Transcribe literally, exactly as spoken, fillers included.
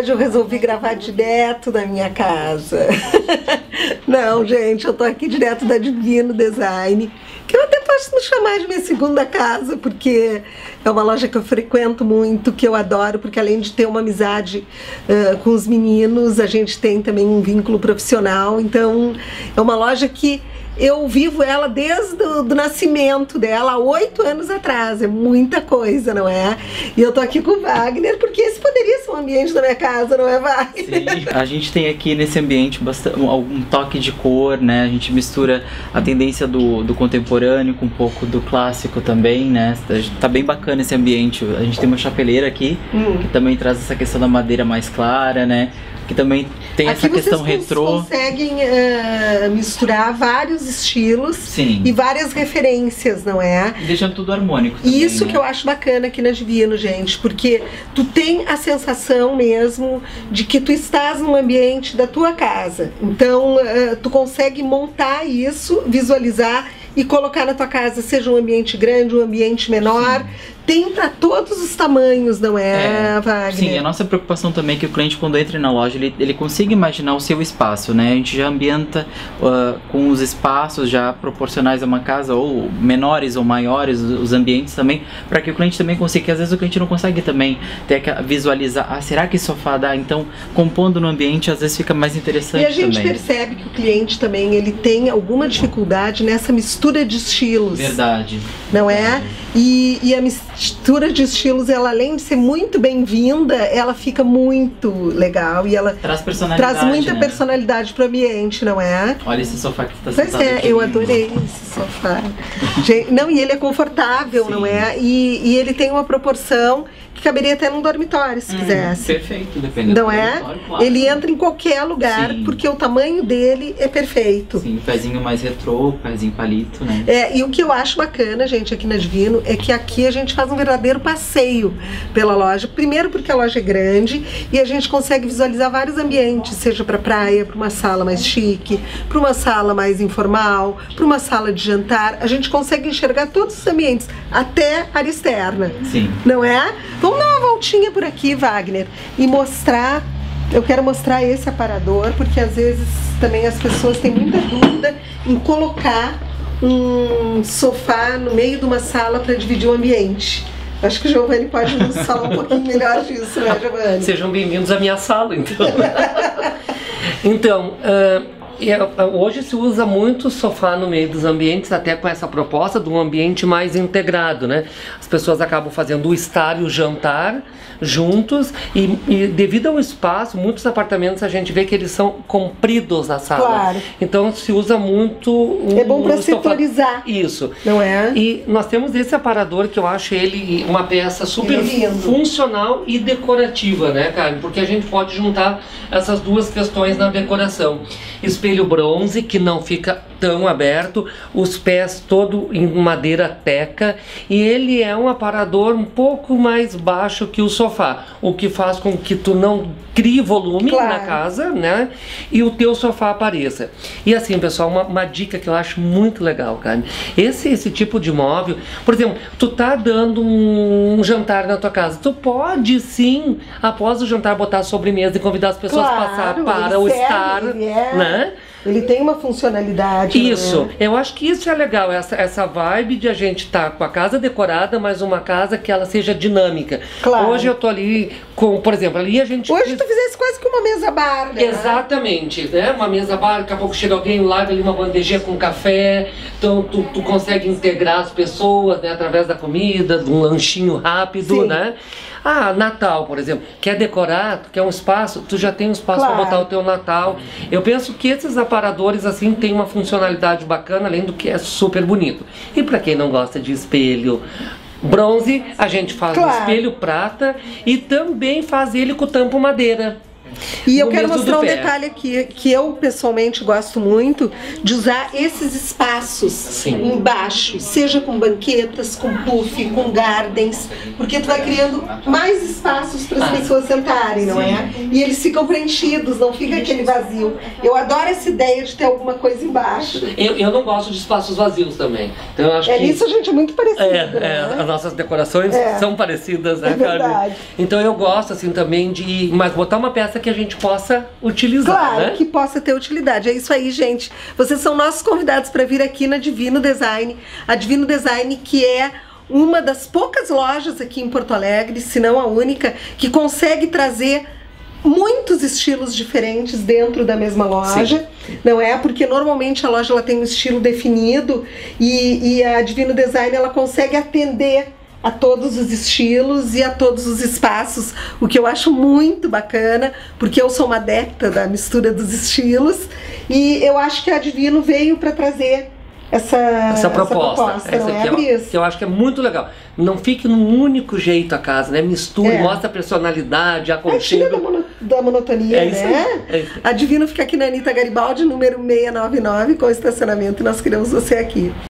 hoje eu resolvi gravar direto da minha casa. Não, gente, eu tô aqui direto da Divino Design, que eu até posso me chamar de minha segunda casa, porque é uma loja que eu frequento muito, que eu adoro, porque além de ter uma amizade uh, com os meninos, a gente tem também um vínculo profissional. Então é uma loja que eu vivo ela desde o do nascimento dela, há oito anos atrás. É muita coisa, não é? E eu tô aqui com o Wagner, porque esse poderia ser um ambiente da minha casa, não é, Wagner? Sim, a gente tem aqui nesse ambiente bastante, um toque de cor, né? A gente mistura a tendência do, do contemporâneo com um pouco do clássico também, né? Tá bem bacana esse ambiente. A gente tem uma chapeleira aqui, hum. que também traz essa questão da madeira mais clara, né? Que também tem aqui essa questão retrô. Vocês conseguem uh, misturar vários estilos. Sim. E várias referências, não é? E deixando tudo harmônico também, Isso, né? Que eu acho bacana aqui na Divino, gente, porque tu tem a sensação mesmo de que tu estás num ambiente da tua casa. Então, uh, tu consegue montar isso, visualizar e colocar na tua casa, seja um ambiente grande, um ambiente menor. Sim. Tem para todos os tamanhos, não é, é, Wagner? Sim, a nossa preocupação também é que o cliente, quando entra na loja, ele, ele consiga imaginar o seu espaço, né? A gente já ambienta uh, com os espaços já proporcionais a uma casa, ou menores ou maiores, os ambientes também, para que o cliente também consiga, que às vezes o cliente não consegue também ter que visualizar, ah, será que esse sofá dá? Então, compondo no ambiente, às vezes fica mais interessante também. E a gente também percebe que o cliente também, ele tem alguma dificuldade nessa mistura de estilos. Verdade. Não é? E, e a mistura de estilos, ela além de ser muito bem-vinda, ela fica muito legal e ela traz personalidade, traz muita né? personalidade pro ambiente, não é? Olha esse sofá que tá pois sentado é, aqui. eu adorei esse sofá. Gente, não, e ele é confortável, sim, não é? E, e ele tem uma proporção que caberia até num dormitório, se hum, quisesse. Perfeito, dependendo não do é? dormitório, claro. Ele entra em qualquer lugar, sim, porque o tamanho dele é perfeito. Sim, pezinho mais retrô, pezinho palito, né? É, e o que eu acho bacana, gente, aqui na Divino, é que aqui a gente faz um verdadeiro passeio pela loja. Primeiro porque a loja é grande e a gente consegue visualizar vários ambientes, seja para praia, para uma sala mais chique, para uma sala mais informal, para uma sala de jantar. A gente consegue enxergar todos os ambientes, até a área externa. Sim. Não é? Vamos dar uma voltinha por aqui, Wagner, e mostrar. Eu quero mostrar esse aparador, porque às vezes também as pessoas têm muita dúvida em colocar um sofá no meio de uma sala para dividir o ambiente. Acho que o Giovanni pode nos falar um pouquinho melhor disso, né, Giovanni? Sejam bem-vindos à minha sala, então. Então, uh... hoje se usa muito sofá no meio dos ambientes, até com essa proposta de um ambiente mais integrado, né? As pessoas acabam fazendo o estar e o jantar juntos e, e devido ao espaço, muitos apartamentos a gente vê que eles são compridos na sala. Claro. Então se usa muito um, é bom para um setorizar. Isso. Não é? E nós temos esse aparador que eu acho ele uma peça super é funcional e decorativa, né, Carmen? Porque a gente pode juntar essas duas questões na decoração. Espelho bronze, que não fica tão aberto, os pés todo em madeira teca, e ele é um aparador um pouco mais baixo que o sofá, o que faz com que tu não crie volume, claro, na casa, né, e o teu sofá apareça. E assim, pessoal, uma, uma dica que eu acho muito legal, cara, esse, esse tipo de móvel, por exemplo, tu tá dando um, um jantar na tua casa, tu pode sim, após o jantar, botar a sobremesa e convidar as pessoas, claro, a passar para o estar, é. né? Ele tem uma funcionalidade. Isso, né? Eu acho que isso é legal, essa, essa vibe de a gente estar tá com a casa decorada, mas uma casa que ela seja dinâmica. Claro. Hoje eu tô ali com, por exemplo, ali a gente... Hoje tu fizesse quase que uma mesa bar, né? Exatamente, né? Uma mesa bar, daqui a pouco chega alguém, larga ali uma bandejinha com café, então tu, tu consegue integrar as pessoas, né, através da comida, de um lanchinho rápido, sim, né? Ah, Natal, por exemplo, quer decorar, tu quer um espaço, tu já tem um espaço, claro, para botar o teu Natal. Eu penso que esses aparadores assim têm uma funcionalidade bacana, além do que é super bonito. E para quem não gosta de espelho bronze, a gente faz, claro, um espelho prata e também faz ele com tampo madeira. E eu No quero mesmo mostrar do um pé. detalhe aqui, que eu pessoalmente gosto muito de usar esses espaços Sim. embaixo, seja com banquetas, com puff, com gardens, porque tu vai criando mais espaços para as Ah, pessoas sentarem, não é? E eles ficam preenchidos, não fica aquele vazio. Eu adoro essa ideia de ter alguma coisa embaixo. Eu, eu não gosto de espaços vazios também. Então eu acho É que nisso a gente é muito parecido, É, né? é, as nossas decorações É. são parecidas, né, É verdade. Carmen? Então eu gosto, assim, também de... Mas botar uma peça que a gente possa utilizar, Claro, né? que possa ter utilidade. É isso aí, gente. Vocês são nossos convidados para vir aqui na Divino Design. A Divino Design, que é uma das poucas lojas aqui em Porto Alegre, se não a única, que consegue trazer muitos estilos diferentes dentro da mesma loja, Sim. não é? Porque normalmente a loja ela tem um estilo definido e, e a Divino Design ela consegue atender a todos os estilos e a todos os espaços, o que eu acho muito bacana, porque eu sou uma adepta da mistura dos estilos e eu acho que a Divino veio para trazer essa, Essa proposta, essa proposta essa não é, aqui Cris? que eu acho que é muito legal. Não fique num único jeito a casa, né? Mistura, É. mostra a personalidade, É, tira da, aconchego. mono, da monotonia, É isso aí, né? é isso aí. A Divino fica aqui na Anitta Garibaldi, número seiscentos e noventa e nove, com estacionamento, e nós queremos você aqui.